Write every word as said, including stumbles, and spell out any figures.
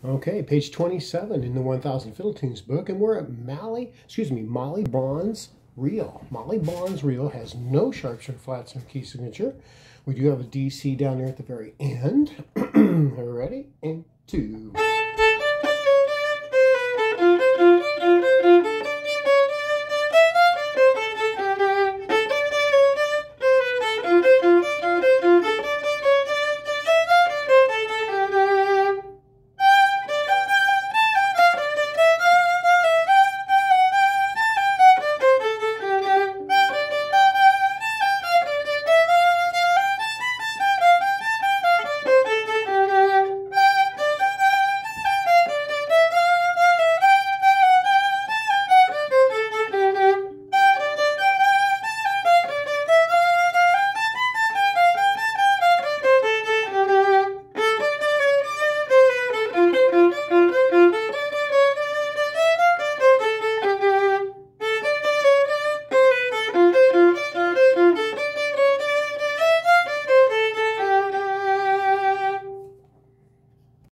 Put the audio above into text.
Okay, page twenty-seven in the one thousand Fiddle Tunes book, and we're at Molly, excuse me, Molly Bawn's reel. Molly Bawn's reel has no sharps or flats or key signature. We do have a D C down there at the very end. Ready? And two.